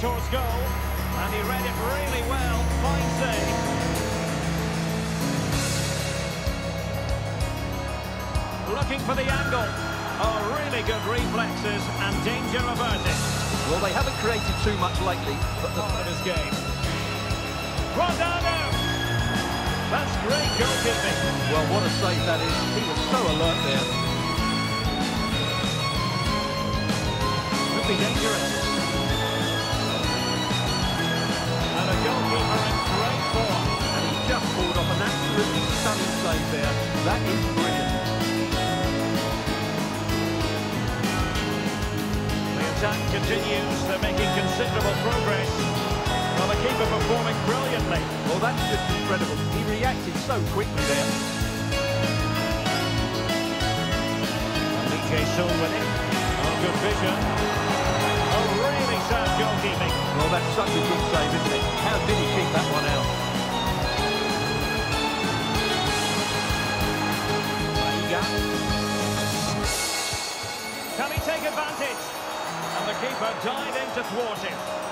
towards goal, and he read it really well. Fine save. Looking for the angle. Oh, really good reflexes and danger averted. Well, they haven't created too much lately, but the Part of his game. Ronaldo! That's great goalkeeping. well, what a save that is. He was so alert there. Could be dangerous. And a goalkeeper in great form. And he just pulled off an absolutely stunning save there. That is brilliant. The attack continues. They're making considerable progress. Well, the keeper performing brilliantly. Well, that's just incredible. He reacted so quickly there. Lee Jae-sung with it. Oh, good vision. Oh, really sound goalkeeping. Well, that's such a good save, isn't it? How did he keep that one out? Maiga. Can he take advantage? And the keeper died in to thwart him.